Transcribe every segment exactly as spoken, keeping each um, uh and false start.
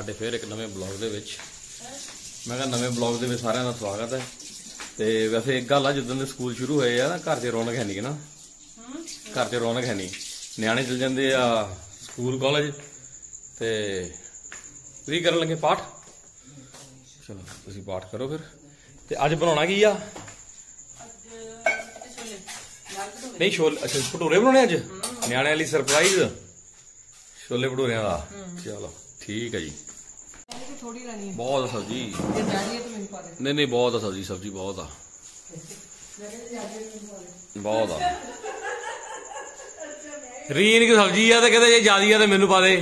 ਸਾਡੇ फिर एक नवे ब्लॉग दे विच मैं कहा नवे ब्लॉग दे विच सारिਆਂ ਦਾ स्वागत है। तो वैसे एक गल आ जिद्दन दे स्कूल शुरू होए आ ना घर च रौनक है नहीं ना, घर च रौनक है नहीं। नियाणे चल जाते आ स्कूल कॉलेज ते तुसीं करन लगे पाठ। चलो तुसीं पाठ करो फिर। ते अज बनाउणा की आ? नहीं छोले, अच्छा भटूरे बनाने अज नियाणे वाली सरप्राइज छोले भटूरियां दा। चलो ठीक है जी। बहुत सब्जी नहीं नहीं बहुत है सब्जी, सब्जी बहुत आ बहुत आ। रीन की सब्जी है तो कहते जे ज्यादा है तो मैनू पा दे।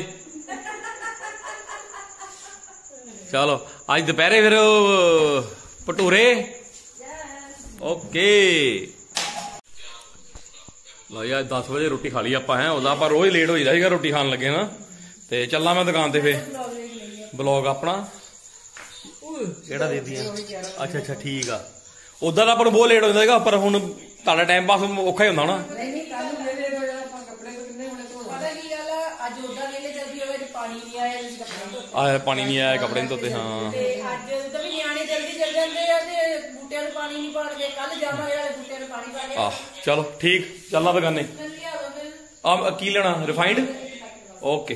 चलो अज दोपहरे फिर भटूरे ओके। लो यार दस बजे रोटी खा ली आप है उदा आप रोज लेट हो जाएगा रोटी खान लगे ना। तो चलना मैं दुकान ते फिर ब्लॉग अपना केड़ा दे दिया। अच्छा अच्छा ठीक आ। उदा तो अपन बहुत लेट हो जाएगा पर हुण तुहाडा टाइम पास औखा ही हुंदा ना। आया पानी नहीं आया कपड़े नहीं धोते। हाँ आह चलो ठीक चलना दुकाने। आ की लेना रिफाइंड ओके।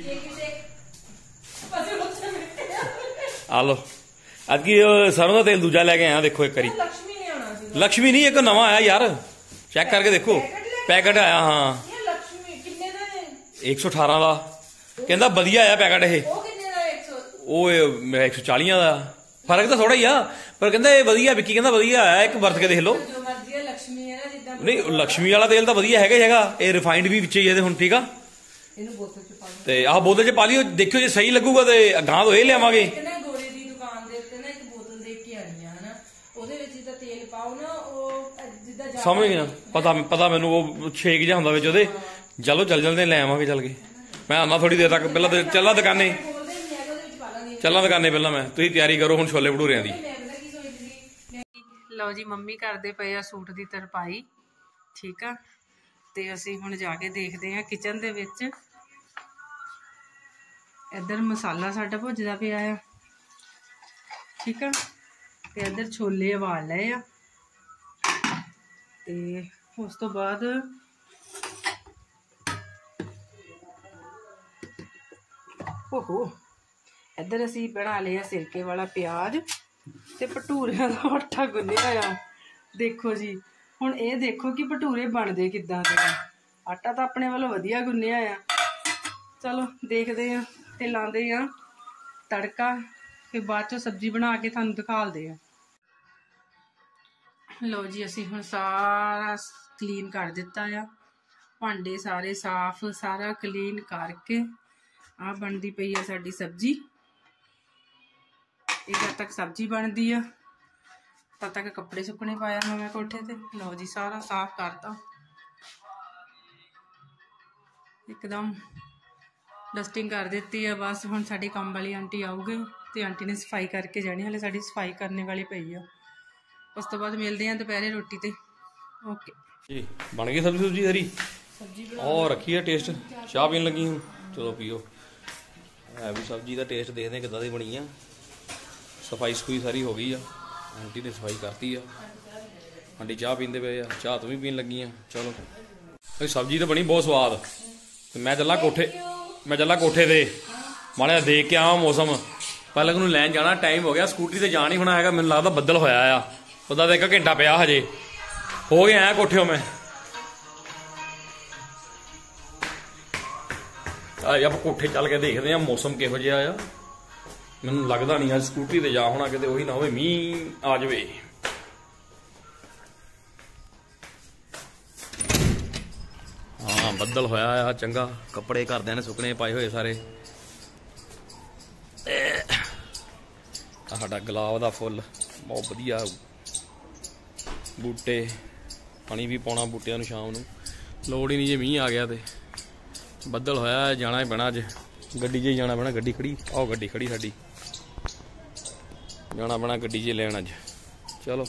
आ लो अदकी सरों का तेल दूजा लैके आया देखो एक बारी। लक्ष्मी नहीं एक नवा आया यार चेक करके देखो पैकेट आया। हाँ एक सौ अठारह का कहता वधिया आया पैकेट। ये मेरा एक सौ चालिया का फर्क तो थोड़ा ही आ पर कहता वधिया विक्की कहता वधिया आया एक वरत के देख लो। नहीं लक्ष्मी वाला तेल तो वधिया हैगा हैगा। ये रिफाइंड भी विच ही है हुण ठीक आ। ते आह बोतल च पा लियो देखियो जे सही लगूगा तो गां तो ये लियावांगे। समझ गया पता पता मैनू वो छेक जिहा हुंदा विच ओहदे। चलो चल चलते ले आवांगे चल के। मैं आना थोड़ी देर तक पहला चला दुकाने चला दुकाने पहला मैं तुसीं तैयारी करो हुण छोले भटूरियां दी। लो जी मम्मी करदे पए आ सूट दी तरपाई ठीक आ। ते असीं हुण जाके देखदे आ किचन दे विच। इधर मसाला साडा भुजदा पिया आ ठीक आ। ते इधर छोले उबाल लए आ। ते उस तो बाद ओहो इधर असी बना लिया सिरके वाला प्याज ते भटूरियां दा आटा गुन्निया आ। देखो जी हुण ये देखो कि भटूरे बनदे किद्दां दे। आटा तो अपने वालों वधिया गुन्निया आ। चलो देखदे आ ते लांदे आ तड़का फिर बाद चों सब्जी बना के तुहानूं दिखालदे आ। लो जी असी हुण सारा क्लीन कर दिता आ। भांडे सारे साफ सारा क्लीन करके आ बनती पई आ साडी सब्जी। ये जब तक सब्जी बनती है तब तक कपड़े सुकने पाया मैं कोठे ते। लो जी सारा साफ करता एकदम डस्टिंग कर दी है। बस हुण साडी काम वाली आंटी आऊगी तो आंटी ने सफाई करके जानी। हले साडी सफाई करने वाली पई है। उस तो बाद मिलते हैं दोपहरे रोटी ते ओके जी। बन गई सब्जी सुब्जी सारी और रखी है टेस्ट चाह पीन लगी हूँ। चलो पियो है भी सब्जी का टेस्ट देखते किदा दी बनी है। सफाई सफुई सारी हो गई आ आंटी ने सफाई करती आ। आंटी चाह पींदे पे आ चाह तू भी पीन लगी आ। चलो सब्जी तो बनी बहुत स्वाद। मैं चला कोठे मैं चला कोठे ते माड़ा देख के आवां मौसम। पहले को लैन जाना टाइम हो गया स्कूटरी ते जा नहीं होना है। मैनूं लगदा बदल होया आ उदा तो एक घंटा पिया हजे हो गया है कोठियों में। आप कोठे चल के देखते हैं मौसम किहो जिहा आ। मैनूं लगदा नहीं अज स्कूटरी ते जा होना किते उही ना होवे मींह आ जावे। हाँ बदल होया आ चंगा। कपड़े घरदिआं ने सुकने पाए होए सारे। साडा गुलाब दा फुल बहुत वधिया बूटे पानी भी पाउणा बूटिਆਂ ਨੂੰ शाम ਨੂੰ लोड़ ही नहीं जे मींह आ गया तो बदल होया जाना ही पैना अज गड्डी 'ਚ जाना पैना। गड्डी खड़ी आओ गड्डी खड़ी साडी जाना पैना गड्डी 'ਚ लैन अज। चलो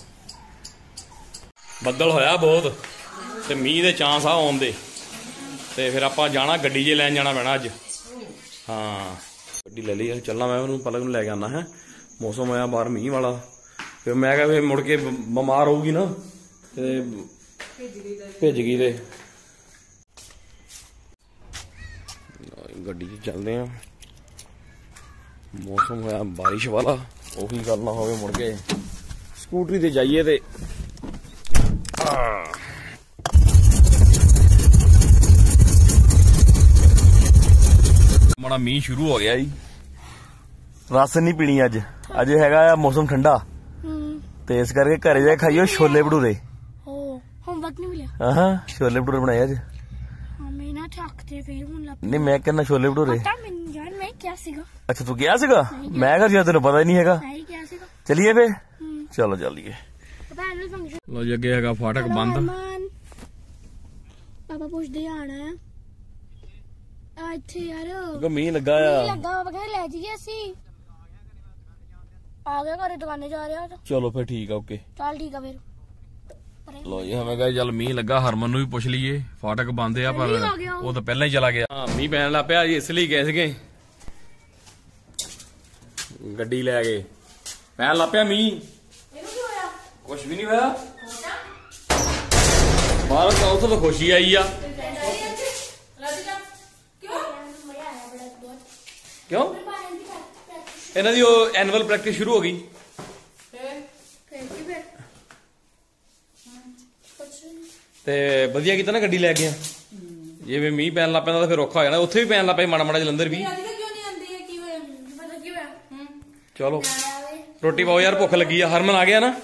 बदल होया बहुत तो मींह के चांस आ आउण दे ते फिर आपां जाना गड्डी 'ਚ लैन जाना पैना अज। हाँ ਗੱਡੀ ਲੈ ਲਈ। ਚੱਲਣਾ ਮੈਂ ਉਹਨੂੰ ਪਲਕ ਨੂੰ ਲੈ ਕੇ ਆਉਣਾ ਹੈ। ਮੌਸਮ ਆਇਆ ਬਾਹਰ ਮੀਂਹ ਵਾਲਾ, ਫਿਰ ਮੈਂ ਕਿਹਾ ਫਿਰ ਮੁੜ ਕੇ ਬਿਮਾਰ ਹੋਊਗੀ ਨਾ ਤੇ ਭਿੱਜ ਗਈ। ਤੇ ਗੱਡੀ 'ਚ ਚੱਲਦੇ ਆ। ਮੌਸਮ ਹੋਇਆ ਬਾਰਿਸ਼ ਵਾਲਾ, ਉਹੀ ਗੱਲ ਨਾ ਹੋਵੇ ਮੁੜ ਕੇ ਸਕੂਟਰੀ ਤੇ ਜਾਈਏ ਤੇ ਮਾੜਾ ਮੀਂਹ ਸ਼ੁਰੂ ਹੋ ਗਿਆ ਜੀ। ਰਸ ਨਹੀਂ ਪੀਣੀ ਅੱਜ, ਅੱਜ ਹੈਗਾ ਆ ਮੌਸਮ ਠੰਡਾ ਤੇ ਇਸ ਕਰਕੇ ਘਰੇ ਜਾ ਖਾਈਓ ਛੋਲੇ ਭਟੂਰੇ। ਹੋਮਵਰਕ ਨਹੀਂ ਮਿਲਿਆ? ਹਾਂ ਛੋਲੇ ਭਟੂਰੇ ਬਣਾਏ ਅੱਜ। ਮੈਂ ਨਾ ਥੱਕਦੇ ਫੇਰ ਹੁਣ ਲੱਗ ਨਹੀਂ ਮੈਂ ਕਹਿੰਦਾ ਛੋਲੇ ਭਟੂਰੇ। ਪਤਾ ਮੈਨੂੰ ਯਾਰ ਮੈਂ ਕਿਹਾ ਸੀਗਾ। ਅੱਛਾ ਤੂੰ ਗਿਆ ਸੀਗਾ? ਮੈਂ ਕਿਹਾ ਤੈਨੂੰ ਪਤਾ ਹੀ ਨਹੀਂ ਹੈਗਾ। ਮੈਂ ਹੀ ਕਿਹਾ ਸੀਗਾ। ਚਲੀਏ ਫੇ? ਚਲੋ ਚੱਲੀਏ। ਐਨੂਅਲ ਫੰਕਸ਼ਨ ਲੋ ਜੀ ਅੱਗੇ ਹੈਗਾ ਫਾਟਕ ਬੰਦ। ਪਾਪਾ ਪੁੱਛਦੇ ਆਣਾ ਆ ਆ ਇੱਥੇ ਯਾਰ ਮੀਂਹ ਲੱਗਾ ਆ। ਲੱਗਾ ਪਾਪਾ ਕਹਿੰਦੇ ਲੈ ਜਾਈਏ ਅਸੀਂ। ਆ ਗਿਆ ਘਰੇ ਦੁਕਾਨੇ ਜਾ ਰਿਹਾ। ਚਲੋ ਫੇ ਠੀਕ ਆ ਓਕੇ। ਚੱਲ ਠੀਕ ਆ ਫਿਰ। ਲੋ ਜੀ ਹਮੇ ਕਹੇ ਚੱਲ ਮੀਂਹ ਲੱਗਾ, ਹਰਮਨ ਨੂੰ ਵੀ ਪੁੱਛ ਲਈਏ। ਫਾਟਕ ਬੰਦ ਆ ਪਰ ਉਹ ਤਾਂ ਪਹਿਲਾਂ ਹੀ ਚਲਾ ਗਿਆ। ਹਾਂ ਮੀਂਹ ਪੈਣ ਲੱਗ ਪਿਆ ਜੀ, ਇਸ ਲਈ ਗਏ ਸੀਗੇ ਗੱਡੀ ਲੈ ਕੇ। ਪੈਣ ਲੱਗ ਪਿਆ ਮੀਂਹ। ਇਹਨੂੰ ਕੀ ਹੋਇਆ? ਕੁਛ ਵੀ ਨਹੀਂ ਹੋਇਆ। ਬਾਹਰ ਤਾਂ ਉੱਥੋਂ ਤਾਂ ਖੁਸ਼ੀ ਆਈ ਆ। ਕਿਉਂ? ਇਹਨਾਂ ਦੀ ਉਹ ਐਨੂਅਲ ਪ੍ਰੈਕਟਿਸ ਸ਼ੁਰੂ ਹੋ ਗਈ। ਤੇ ਵਧੀਆ ਕੀਤਾ ਨਾ ਗੱਡੀ ਲੈ ਕੇ। ਜਿਵੇਂ ਮੀਂਹ ਪੈਣ ਲੱਗ ਪੈਂਦਾ ਤਾਂ ਫਿਰ ਔਖਾ ਹੋ ਜਾਣਾ। ਉੱਥੇ ਵੀ ਪੈਣ ਲੱਗ ਪਿਆ ਮਾੜਾ ਮਾੜਾ ਜਲੰਧਰ ਵੀ। ਚਲੋ ਰੋਟੀ ਪਾਓ ਯਾਰ, ਭੁੱਖ ਲੱਗੀ ਆ। ਹਰਮਨ ਆ ਗਿਆ ਨਾ?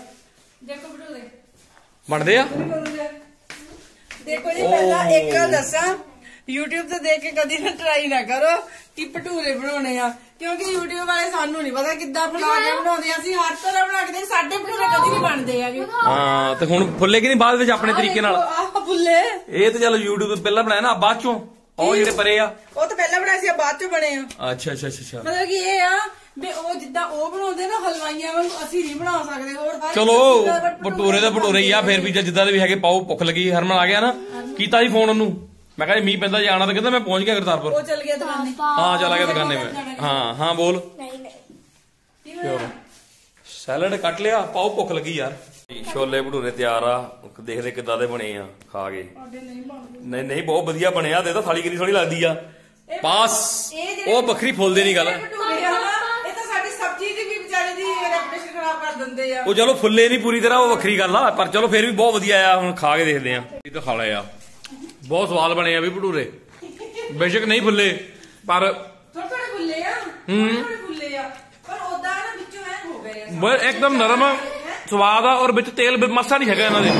ਬਣਦੇ ਆ। ਦੇਖੋ ਜੀ ਪਹਿਲਾਂ ਇੱਕ ਗੱਲ ਦੱਸਾਂ, YouTube ਤੇ ਦੇਖ ਕੇ ਕਦੀ ਨਾ ਟਰਾਈ ਨਾ ਕਰੋ ਕਿ ਭਟੂਰੇ ਬਣਾਉਣੇ ਆ, ਕਿਉਂਕਿ YouTube ਵਾਲੇ ਸਾਨੂੰ ਨਹੀਂ ਪਤਾ ਕਿੱਦਾਂ ਬਣਾ ਕੇ ਬਣਾਉਂਦੇ ਆ। ਅਸੀਂ ਹਰ ਤਰ੍ਹਾਂ ਬਣਾ ਕੇ ਦੇ, ਸਾਡੇ ਭਟੂਰੇ ਕਦੀ ਨਹੀਂ ਬਣਦੇ ਹੈਗੇ। ਹਾਂ ਤੇ ਹੁਣ ਫੁੱਲੇ ਕਿ ਨਹੀਂ ਬਾਅਦ ਵਿੱਚ ਆਪਣੇ ਤਰੀਕੇ ਨਾਲ? ਆਹ ਫੁੱਲੇ ਇਹ ਤੇ ਚਲੋ YouTube ਤੋਂ ਪਹਿਲਾਂ ਬਣਾਇਆ ਨਾ, ਬਾਅਦ ਚੋਂ ਉਹ ਜਿਹੜੇ ਪਰੇ ਆ ਉਹ ਤਾਂ ਪਹਿਲਾਂ ਬਣਾਏ ਸੀ, ਬਾਅਦ ਚੋਂ ਬਣੇ ਆ। ਅੱਛਾ ਅੱਛਾ ਅੱਛਾ। ਮਤਲਬ ਕਿ ਇਹ ਆ ਵੀ ਉਹ ਜਿੱਦਾਂ ਉਹ ਬਣਾਉਂਦੇ ਨਾ ਹਲਵਾਈਆਂ ਵਾਂਗੂ ਅਸੀਂ ਨਹੀਂ ਬਣਾ ਸਕਦੇ। ਹੋਰ ਸਾਰੇ ਚਲੋ ਭਟੂਰੇ ਦਾ ਭਟੂਰੇ ਹੀ ਆ। ਫਿਰ ਵੀ ਜਿੱਦਾਂ ਦੇ ਵੀ ਹੈਗੇ ਪਾਓ। ਭੁੱਖ ਲੱਗੀ। ਹਰਮਨ ਆ ਗਿਆ ਨਾ? ਕੀਤਾ ਸੀ ਫੋਨ ਉਹਨੂੰ? ਮੈਂ ਕਿਹਾ ਮੀਂਹ ਪੈਂਦਾ ਜਾਣਾ ਤਾਂ ਕਹਿੰਦਾ ਮੈਂ ਪਹੁੰਚ ਗਿਆ ਕਰਤਾਰਪੁਰ। ਉਹ ਚੱਲ ਗਿਆ ਦੁਕਾਨੇ। ਹਾਂ ਚਲਾ ਗਿਆ ਦੁਕਾਨੇ ਮੈਂ। ਹਾਂ ਹਾਂ ਬੋਲ। ਚਲੋ ਸੈਲਡ ਕੱਟ ਲਿਆ, ਪਾਓ ਭੁੱਖ ਲੱਗੀ ਯਾਰ। ਛੋਲੇ ਭਟੂਰੇ ਤਿਆਰ ਆ, ਦੇਖਦੇ ਕਿੱਦਾਂ ਦੇ ਬਣੇ ਆ ਖਾ ਕੇ। ਨਹੀਂ ਨਹੀਂ ਬਹੁਤ ਵਧੀਆ ਬਣੇ ਆ। ਦੇ ਤਾਂ ਥਾਲੀ ਕਿੰਨੀ ਸੋਹਣੀ ਲੱਗਦੀ ਆ। ਪਾਸ ਉਹ ਵੱਖਰੀ ਫੁੱਲਦੇ ਨਹੀਂ ਗੱਲ। ਇਹ ਤਾਂ ਸਾਡੀ ਸਬਜ਼ੀ ਦੀ ਵੀ ਵਿਚਾਰੇ ਦੀ ਰੈਪੂਟੇਸ਼ਨ ਖਰਾਬ ਕਰ ਦਿੰਦੇ ਆ। ਉਹ ਚਲੋ ਫੁੱਲੇ ਨਹੀਂ ਪੂਰੀ ਤਰ੍ਹਾਂ, ਉਹ ਵੱਖਰੀ ਗੱਲ ਆ, ਪਰ ਚਲੋ ਫਿਰ ਵੀ ਬਹੁਤ ਵਧੀਆ ਆ। ਹੁਣ ਖਾ ਕੇ ਦੇਖਦੇ ਆ। ਇਹ ਤਾਂ ਖਾ ਲਏ ਆ, ਬਹੁਤ ਸਵਾਦ ਬਣੇ ਆ ਵੀ ਭਟੂਰੇ। ਬੇਸ਼ੱਕ ਨਹੀਂ ਫੁੱਲੇ ਪਰ ਥੋੜੇ ਥੋੜੇ ਫੁੱਲੇ ਆ। ਹੂੰ ਫੁੱਲੇ ਆ ਪਰ ਉਦਾਂ ਨਾ ਵਿੱਚੋਂ ਐ ਹੋ ਗਏ ਆ। ਬਸ ਇੱਕਦਮ ਨਰਮ ਸਵਾਦ ਆ। ਔਰ ਵਿੱਚ ਤੇਲ ਮਸਾ ਨਹੀਂ ਹੈਗਾ ਇਹਨਾਂ ਦੇ।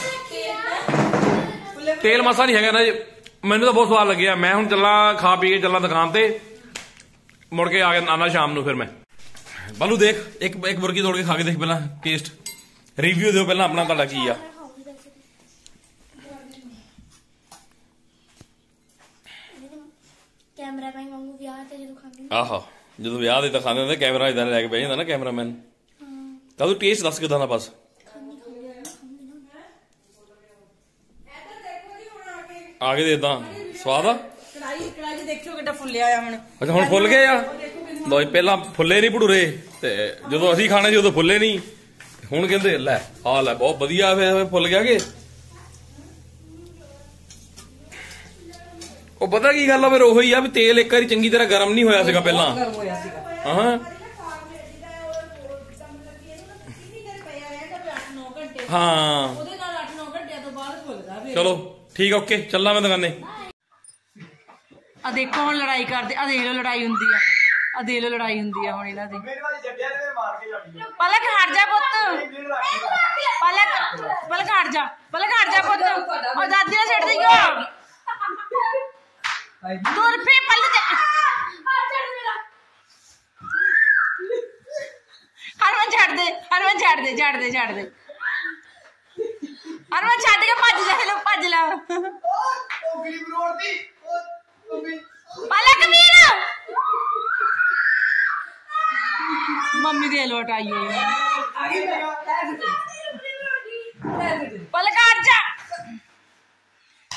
ਤੇਲ ਮਸਾ ਨਹੀਂ ਹੈਗਾ ਇਹਨਾਂ ਦੇ। ਮੈਨੂੰ ਤਾਂ ਬਹੁਤ ਸਵਾਦ ਲੱਗਿਆ। ਮੈਂ ਹੁਣ ਚੱਲਾਂ ਖਾ ਪੀ ਕੇ ਚੱਲਾਂ ਦੁਕਾਨ ਤੇ, ਮੁੜ ਕੇ ਆ ਕੇ ਆਉਣਾ ਸ਼ਾਮ ਨੂੰ। ਫਿਰ ਮੈਂ ਬਾਲੂ ਦੇਖ ਇੱਕ ਇੱਕ ਮੁਰਗੀ ਤੋੜ ਕੇ ਖਾ ਕੇ ਦੇਖ ਪਹਿਲਾਂ, ਟੇਸਟ ਰਿਵਿਊ ਦਿਓ ਪਹਿਲਾਂ ਆਪਣਾ, ਤੁਹਾਡਾ ਕੀ ਆ। ਕੈਮਰਾਮੈਨ ਵਾਂਗੂ ਵਿਆਹ ਤੇ ਜਦੋਂ ਖਾਂਦੇ। ਆਹੋ ਜਦੋਂ ਵਿਆਹ ਦੇ ਤਾਂ ਖਾਂਦੇ ਹੁੰਦੇ, ਕੈਮਰਾ ਇਦਾਂ ਲੈ ਕੇ ਬਹਿ ਜਾਂਦਾ ਨਾ ਕੈਮਰਾਮੈਨ। ਤਾਂ ਤੂੰ ਟੇਸਟ ਦੱਸ ਕਿਦਾਂ ਦਾ ਬਸ। ਆ ਕੇ ਦੇ ਇਦਾਂ ਸਵਾਦ ਆ। ਕੜਾਈ ਕੜਾਈ ਦੇਖਿਓ ਕਿੱਡਾ ਫੁੱਲਿਆ ਆ ਹੁਣ। ਅੱਛਾ ਹੁਣ ਫੁੱਲ ਗਏ ਆ। ਲੋ ਪਹਿਲਾਂ ਫੁੱਲੇ ਨਹੀਂ ਭਟੂਰੇ, ਤੇ ਜਦੋਂ ਅਸੀਂ ਖਾਣੇ ਸੀ ਉਦੋਂ ਫੁੱਲੇ ਨਹੀਂ। ਹੁਣ ਕਹਿੰਦੇ ਲੈ ਆ ਲੈ ਬਹੁਤ ਵਧੀਆ ਫਿਰ ਫੁੱਲ ਗਿਆ ਕਿ। ਉਹ ਪਤਾ ਕੀ ਗੱਲ ਆ ਫਿਰ ਉਹੀ ਆ ਵੀ ਤੇਲ ਇੱਕ ਵਾਰੀ ਚੰਗੀ ਤਰ੍ਹਾਂ ਗਰਮ ਨਹੀਂ ਹੋਇਆ ਸੀਗਾ ਪਹਿਲਾਂ। ਹਾਂ ਹਾਂ ਚਲੋ ਠੀਕ ਆ ਓਕੇ, ਚੱਲਾਂ ਮੈਂ ਦੁਕਾਨੇ। ਆ ਦੇਖੋ ਹੁਣ ਲੜਾਈ ਕਰਦੇ। ਆ ਦੇਖ ਲੋ ਲੜਾਈ ਹੁੰਦੀ ਆ। ਆ ਦੇਖ ਲੋ ਲੜਾਈ ਹੁੰਦੀ ਆ ਹੁਣ ਇਹਨਾਂ ਦੀ। ਪਲਕ ਹਟ ਜਾ ਪੁੱਤ। ਪਲਕ ਪਲਕ ਹਟ ਜਾ। ਪਲਕ ਹਟ ਜਾ ਪੁੱਤ। ਉਹ ਦਾਦੀ ਨਾਲ ਛੱਡ ਦੇਈਓ। ਦੂਰ ਫੇ ਪਲਕ ਜਾ। ਹਰਮਨ ਛੱਡ ਦੇ। ਹਰਮਨ ਛੱਡ ਦੇ ਛੱਡ ਦੇ ਛੱਡ ਦੇ। ਹਰਮਨ ਛੱਡ ਕੇ ਭੱਜ ਜਾ। ਲੋ ਭੱਜ ਲਾ। ਪਲਕ ਵੀਰ ਮੰਮੀ ਦੇ ਲੋਟ ਆਈ ਹੋਈ। ਪਲਕ ਹਟ ਜਾ।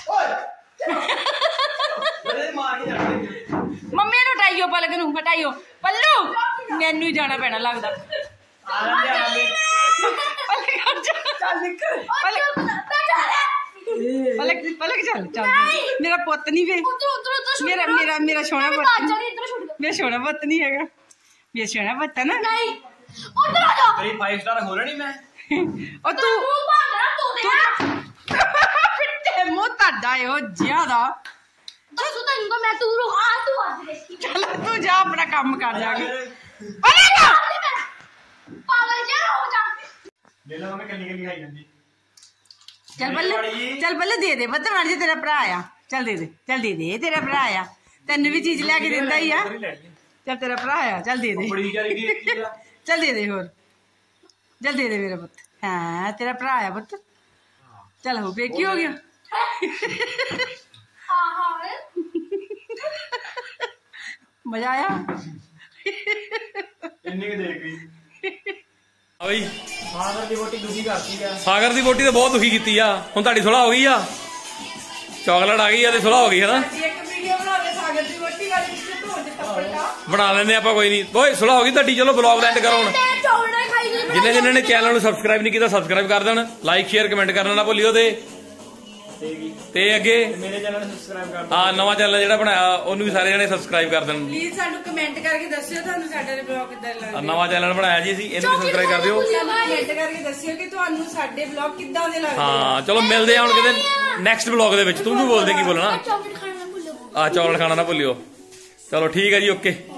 ਮੰਮੀ ਨੂੰ ਹਟਾਈਓ, ਪਲਕ ਨੂੰ ਹਟਾਈਓ। ਪੱਲੂ ਮੈਨੂੰ ਹੀ ਜਾਣਾ ਪੈਣਾ ਲੱਗਦਾ ਚੱਲ ਨਿਕਲ ਪਲਕ ਪਲਕ ਚੱਲ ਚੱਲ ਮੇਰਾ ਪੁੱਤ ਨਹੀਂ ਵੇ ਮੇਰਾ ਮੇਰਾ ਮੇਰਾ ਸੋਹਣਾ ਪੁੱਤ ਮੇਰਾ ਸੋਹਣਾ ਪੁੱਤ ਨਹੀਂ ਹੈਗਾ ਮੇਰਾ ਸੋਹਣਾ ਪੁੱਤ ਨਾ ਨਹੀਂ ਉਧਰ ਆ ਜਾ ਤੇਰੀ ਫਾਈਵ ਸਟਾਰ ਖੋਲਣੀ ਮੈਂ ਉਹ ਤੂੰ ਤੂੰ ਭਾਗਣਾ ਤੂੰ ਦੇ ਫਿੱਟੇ ਮੂੰਹ ਤੁਹਾਡਾ ਇਹੋ ਜਿਆਦਾ ਦੱਸੂ ਤੈਨੂੰ ਤਾਂ ਮੈਂ ਤੂੰ ਰੋ ਆ ਤੂੰ ਅੱਜ ਦੇਖੀ ਚੱਲ ਤੂੰ ਜਾ ਆਪਣਾ ਕੰਮ ਕਰ ਜਾ ਕੇ ਪਲਕ ਪਾਗਲ ਜਿਹਾ ਹੋ ਜਾ ਲੈ ਲਾ ਮੈਂ ਕੰਨੀ ਕੰਨੀ ਖਾਈ ਜਾਂਦੀ ਚੱਲ ਬੱਲੇ ਚੱਲ ਬੱਲੇ ਦੇ ਦੇ ਬੱਤ ਮਾਰ ਜੇ ਤੇਰਾ ਭਰਾ ਆ ਚੱਲ ਦੇ ਦੇ ਚੱਲ ਦੇ ਦੇ ਤੇਰਾ ਭਰਾ ਆ ਤੈਨੂੰ ਵੀ ਚੀਜ਼ ਲੈ ਕੇ ਦਿੰਦਾ ਹੀ ਆ ਚੱਲ ਤੇਰਾ ਭਰਾ ਆ ਚੱਲ ਦੇ ਦੇ ਬੜੀ ਜਾਰੀ ਕੀ ਆ ਚੱਲ ਦੇ ਦੇ ਹੋਰ ਚੱਲ ਦੇ ਦੇ ਮੇਰਾ ਪੁੱਤ ਹਾਂ ਤੇਰਾ ਭਰਾ ਆ ਪੁੱਤ ਚੱਲ ਹੋ ਗਿਆ ਕੀ ਹੋ ਗਿਆ ਆਹਾ ਮਜ਼ਾ ਆਇਆ ਇੰਨੀ ਕਿ ਦੇਖ ਗਈ ਆ ਬਈ ਸਾਗਰ ਦੀ ਵੋਟੀ ਦੁਖੀ ਕਰਤੀ ਆ ਸਾਗਰ ਦੀ ਵੋਟੀ ਤਾਂ ਬਹੁਤ ਦੁਖੀ ਕੀਤੀ ਆ ਹੁਣ ਤੁਹਾਡੀ ਸੁਲਾਹ ਹੋ ਗਈ ਆ ਚਾਕਲੇਟ ਆ ਗਈ ਆ ਤੇ ਸੁਲਾਹ ਹੋ ਗਈ ਹੈ ਨਾ ਇੱਕ ਵੀਡੀਓ ਬਣਾ ਦੇ ਸਾਗਰ ਦੀ ਵੋਟੀ ਵਾਲੀ ਜਿੱਥੇ ਧੋਣ ਦੇ ਕੱਪੜਾ ਬਣਾ ਲੈਂਦੇ ਆਪਾਂ ਕੋਈ ਨਹੀਂ ਓਏ ਸੁਲਾਹ ਹੋ ਗਈ ਤੁਹਾਡੀ ਚਲੋ ਬਲੌਗ ਐਂਡ ਕਰੋ ਹੁਣ ਤੇ ਚੌੜਾ ਖਾਈ ਗਈ ਜਿੰਨੇ ਜਿੰਨੇ ਨੇ ਚੈਨਲ ਨੂੰ ਸਬਸਕ੍ਰਾਈਬ ਨਹੀਂ ਕੀਤਾ ਸਬਸਕ੍ਰਾਈਬ ਕਰ ਦੇਣ ਲਾਈਕ ਸ਼ੇਅਰ ਕਮੈਂਟ ਕਰਨਾ ਨਾ ਭੁੱਲਿਓ ਤੇ ਤੇ ਅੱਗੇ ਮੇਰੇ ਚੈਨਲ ਨੂੰ ਸਬਸਕ੍ਰਾਈਬ ਕਰ ਹਾਂ ਨਵਾਂ ਚੈਨਲ ਜਿਹੜਾ ਬਣਾਇਆ ਉਹਨੂੰ ਵੀ ਸਾਰੇ ਜਣੇ ਸਬਸਕ੍ਰਾਈਬ ਕਰ ਦੇਣ ਪਲੀਜ਼ ਸਾਨੂੰ ਕਮੈਂਟ ਕਰਕੇ ਦੱਸਿਓ ਤੁਹਾਨੂੰ ਸਾਡੇ ਬਲੌਗ ਕਿੱਦਾਂ ਲੱਗਦੇ ਨਵਾਂ ਚੈਨਲ ਬਣਾਇਆ ਜੀ ਅਸੀਂ ਇਹਨੂੰ ਵੀ ਸਬਸਕ੍ਰਾਈਬ ਕਰ ਦਿਓ ਕਮੈਂਟ ਕਰਕੇ ਦੱਸਿਓ ਕਿ ਤੁਹਾਨੂੰ ਸਾਡੇ ਬਲੌਗ ਕਿੱਦਾਂ ਦੇ ਲੱਗਦੇ ਹਾਂ ਚਲੋ ਮਿਲਦੇ ਆ ਹੁਣ ਕਿਤੇ ਨੈਕਸਟ ਬਲੌਗ ਦੇ ਵਿੱਚ ਤੂੰ ਵੀ ਬੋਲਦੇ ਕੀ ਬੋਲਣਾ ਚਾਕਲੇਟ ਖਾਣਾ ਨਾ ਭੁੱਲਿਓ ਆ ਚਾਕਲੇਟ ਖਾਣਾ ਨਾ ਭੁੱਲਿਓ ਚਲੋ ਠੀਕ ਹੈ ਜੀ ਓਕੇ